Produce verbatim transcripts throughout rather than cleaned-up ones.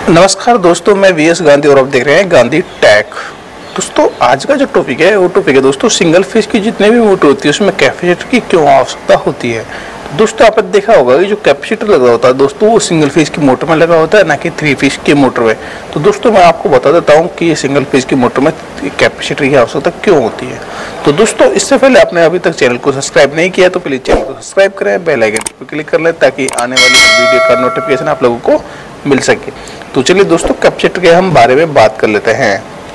नमस्कार दोस्तों, मैं वी एस गांधी और आप देख रहे हैं गांधी टेक। दोस्तों आज का जो टॉपिक है वो टॉपिक है दोस्तों सिंगल फेज की जितने भी मोटर होती है उसमें कैपेसिटर की क्यों आवश्यकता होती है। तो दोस्तों आपने देखा होगा कि जो कैपेसिटर लगा होता है दोस्तों वो सिंगल फेज की मोटर में लगा होता है, ना कि थ्री फेज की मोटर में। तो दोस्तों मैं आपको बता देता हूँ कि ये सिंगल फेज की मोटर में कैपेसिटर की आवश्यकता क्यों होती है। तो दोस्तों इससे पहले आपने अभी तक चैनल को सब्सक्राइब नहीं किया तो प्लीज चैनल को सब्सक्राइब करें, बेल आइकन पर क्लिक कर लें ताकि आने वाली वीडियो का नोटिफिकेशन आप लोगों को मिल सके। तो चलिए दोस्तों कैपेसिटर के हम बारे में बात कर लेते हैं।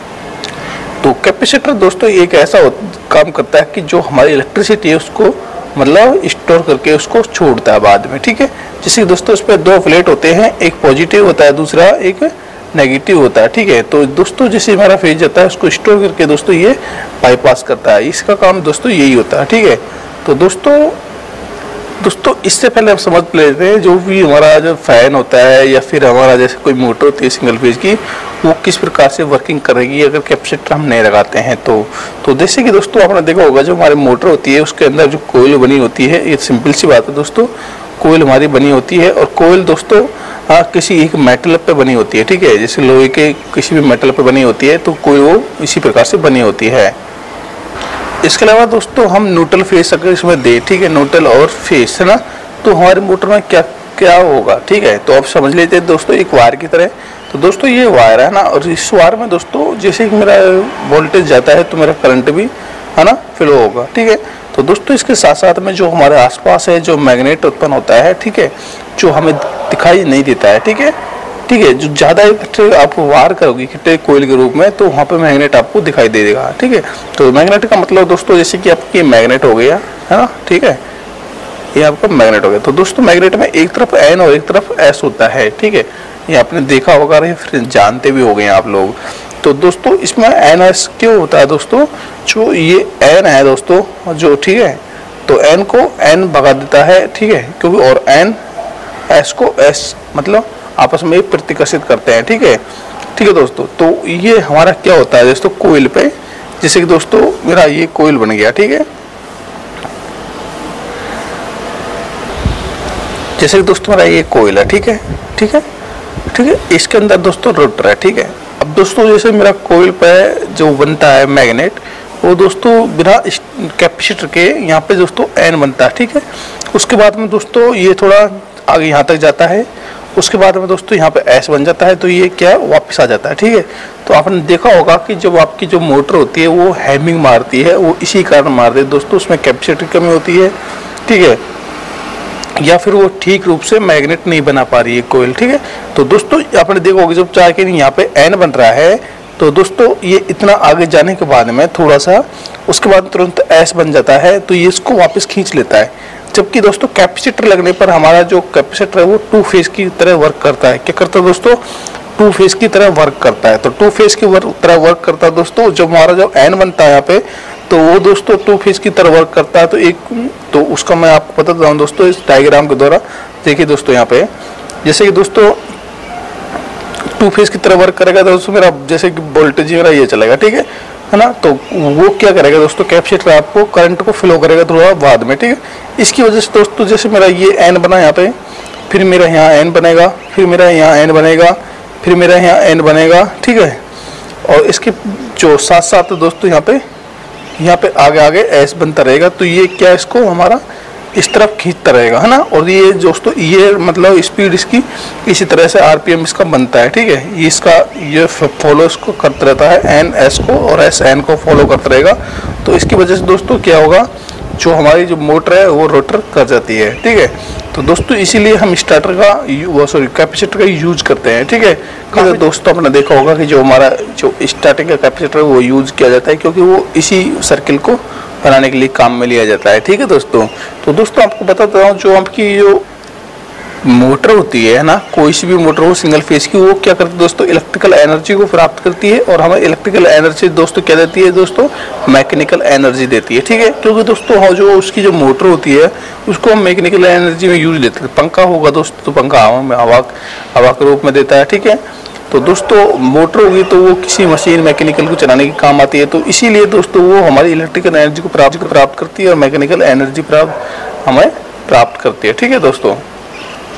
तो कैपेसिटर दोस्तों एक ऐसा काम करता है कि जो हमारी इलेक्ट्रिसिटी है उसको मतलब स्टोर करके उसको छोड़ता है बाद में, ठीक है। जैसे कि दोस्तों इस पर दो प्लेट होते हैं, एक पॉजिटिव होता है दूसरा एक नेगेटिव होता है, ठीक है। तो दोस्तों जैसे हमारा फेज जाता है उसको स्टोर करके दोस्तों ये बाईपास करता है, इसका काम दोस्तों यही होता है, ठीक है। तो दोस्तों दोस्तों इससे पहले हम समझ लेते हैं जो भी हमारा जो फैन होता है या फिर हमारा जैसे कोई मोटर होती है सिंगल फेज की वो किस प्रकार से वर्किंग करेगी अगर कैपेसिटर हम नहीं लगाते हैं तो तो जैसे कि दोस्तों आपने देखा होगा जो हमारी मोटर होती है उसके अंदर जो कोयल बनी होती है, ये सिंपल सी बात है दोस्तों, कोयल हमारी बनी होती है और कोयल दोस्तों हाँ किसी एक मेटल पे बनी होती है, ठीक है। जैसे लोहे के किसी भी मेटल पे बनी होती है तो कोयल वो इसी प्रकार से बनी होती है। इसके अलावा दोस्तों हम न्यूट्रल फेस अगर इसमें दे, ठीक है, न्यूट्रल और फेस है ना, तो हमारी मोटर में क्या क्या होगा, ठीक है। तो आप समझ लेते हैं दोस्तों एक वायर की तरह। तो दोस्तों ये वायर है ना और इस वायर में दोस्तों जैसे कि मेरा वोल्टेज जाता है तो मेरा करंट भी है ना फ्लो होगा, ठीक है। तो दोस्तों इसके साथ साथ में जो हमारे आसपास है जो मैग्नेट उत्पन्न होता है, ठीक है, जो हमें दिखाई नहीं देता है, ठीक है ठीक है जो ज़्यादा इकट्ठे आप वार करोगे इकट्ठे कोयल के रूप में तो वहाँ पे मैग्नेट आपको दिखाई दे देगा, ठीक है। तो मैग्नेट का मतलब दोस्तों जैसे कि आपकी मैग्नेट हो गया है ना, ठीक है, ये आपका मैग्नेट हो गया। तो दोस्तों मैग्नेट में एक तरफ एन और एक तरफ एस होता है, ठीक है, ये आपने देखा होगा फिर जानते भी हो गए आप लोग। तो दोस्तों इसमें एन एस क्यों होता है दोस्तों, जो ये एन है दोस्तों जो, ठीक है, तो एन को एन भगा देता है, ठीक है, क्योंकि और एन एस को एस मतलब आपस में प्रतिकर्षित करते हैं, ठीक है ठीक है दोस्तों। तो ये हमारा क्या होता है दोस्तों कोयल पे, जैसे कि दोस्तों मेरा ये कोयल बन गया, ठीक है, जैसे कि दोस्तों मेरा ये कोयल है, ठीक है ठीक है ठीक है इसके अंदर दोस्तों रोटर है, ठीक है। अब दोस्तों जैसे मेरा कोयल पे जो बनता है मैग्नेट वो दोस्तों बिना कैपेसिटर के यहाँ पे दोस्तों एन बनता है, ठीक है। उसके बाद में दोस्तों ये थोड़ा आगे यहाँ तक जाता है, उसके बाद में दोस्तों यहाँ पे एस बन जाता है तो ये क्या वापस आ जाता है, ठीक है। तो आपने देखा होगा कि जब आपकी जो मोटर होती है वो हैमिंग मारती है वो इसी कारण मारती है दोस्तों, उसमें कैपेसिटर की कमी होती है, ठीक है, या फिर वो ठीक रूप से मैग्नेट नहीं बना पा रही है कोयल, ठीक है। तो दोस्तों आपने देखा होगा जब चाहे कि यहाँ पे एन बन रहा है तो दोस्तों ये इतना आगे जाने के बाद में थोड़ा सा उसके बाद तुरंत एस बन जाता है तो ये इसको वापस खींच लेता है। जबकि दोस्तों कैपेसिटर लगने पर हमारा जो कैपेसिटर है वो टू फेज की तरह वर्क करता है। क्या करता है दोस्तों, टू फेज की तरह वर्क करता है। तो टू फेज की तरह वर्क करता है दोस्तों, जब हमारा जो एन बनता है यहाँ पे तो वो दोस्तों टू फेज की तरह वर्क करता है। तो एक तो उसका मैं आपको बताता हूँ दोस्तों इस डायग्राम के द्वारा। देखिए दोस्तों यहाँ पे जैसे कि दोस्तों टू फेज की तरह वर्क करेगा तो दोस्तों मेरा जैसे कि वोल्टेज मेरा ये चलेगा, ठीक है है ना। तो वो क्या करेगा दोस्तों कैपेसिटर आपको करंट को फ्लो करेगा थोड़ा बाद में, ठीक है। इसकी वजह से दोस्तों जैसे मेरा ये एन बना यहाँ पे, फिर मेरा यहाँ एन बनेगा, फिर मेरा यहाँ एन बनेगा, फिर मेरा यहाँ एन बनेगा, ठीक है। और इसके जो साथ साथ दोस्तों यहाँ पे यहाँ पे आगे आगे एस बनता रहेगा तो ये क्या इसको हमारा इस तरफ खींचता रहेगा, है ना। और ये दोस्तों ये मतलब स्पीड इसकी इसी तरह से आरपीएम इसका बनता है, ठीक है। ये इसका ये फॉलो इसको करता रहता है एन एस को और एस एन को फॉलो करता रहेगा। तो इसकी वजह से दोस्तों क्या होगा जो हमारी जो मोटर है वो रोटर कर जाती है, ठीक है। तो दोस्तों इसीलिए हम स्टार्टर का वो सॉरी कैपेसिटर का यूज करते हैं, ठीक है। तो दोस्तों आपने देखा होगा कि जो हमारा जो स्टार्टिंग का कैपेसिटर है वो यूज किया जाता है क्योंकि वो इसी सर्किल को बनाने के लिए काम में लिया जाता है, ठीक है दोस्तों। तो दोस्तों आपको बताता हूँ जो आपकी जो मोटर होती है ना, कोई सी भी मोटर हो सिंगल फेज की, वो क्या करती है दोस्तों इलेक्ट्रिकल एनर्जी को प्राप्त करती है और हमें इलेक्ट्रिकल एनर्जी दोस्तों क्या देती है दोस्तों मैकेनिकल एनर्जी देती है, ठीक है। क्योंकि दोस्तों जो उसकी जो मोटर होती है उसको हम मैकेनिकल एनर्जी में यूज लेते हैं। पंखा होगा दोस्तों तो पंखा हवा में हवा हवा के रूप में देता है, ठीक है। तो दोस्तों मोटर होगी तो वो किसी मशीन मैकेनिकल को चलाने के काम आती है, तो इसीलिए दोस्तों वो हमारी इलेक्ट्रिकल एनर्जी को प्राप्त प्राप्त करती है और मैकेनिकल एनर्जी प्राप्त हमें प्राप्त करती है, ठीक है दोस्तों।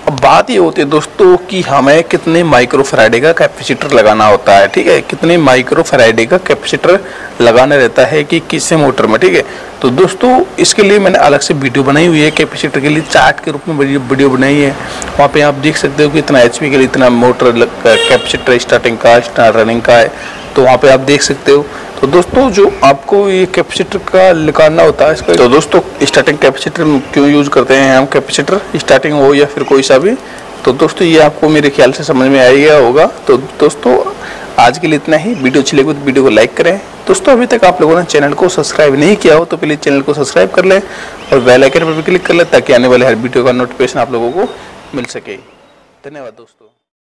अब बात ये होती है दोस्तों कि हमें कितने माइक्रो फैराडे का कैपेसिटर लगाना होता है, ठीक है, कितने माइक्रो फैराडे का कैपेसिटर लगाना रहता है कि किसी मोटर में, ठीक है। तो दोस्तों इसके लिए मैंने अलग से वीडियो बनाई हुई है, कैपेसिटर के लिए चार्ट के रूप में वीडियो बनाई है। वहाँ पे आप देख सकते हो कि इतना एच पी के लिए इतना मोटर कैपेसिटर स्टार्टिंग का स्टार्ट रनिंग का है, तो वहाँ पे आप देख सकते हो। तो दोस्तों जो आपको ये कैपेसिटर का निकालना होता है इसका, तो दोस्तों स्टार्टिंग कैपेसिटर क्यों यूज़ करते हैं हम, कैपेसिटर स्टार्टिंग हो या फिर कोई सा भी, तो दोस्तों ये आपको मेरे ख्याल से समझ में आ गया होगा। तो दोस्तों आज के लिए इतना ही। वीडियो अच्छी लगी तो वीडियो को लाइक करें। दोस्तों अभी तक आप लोगों ने चैनल को सब्सक्राइब नहीं किया हो तो प्लीज़ चैनल को सब्सक्राइब कर लें और बेल आइकन पर भी क्लिक कर लें ताकि आने वाले हर वीडियो का नोटिफिकेशन आप लोगों को मिल सके। धन्यवाद दोस्तों।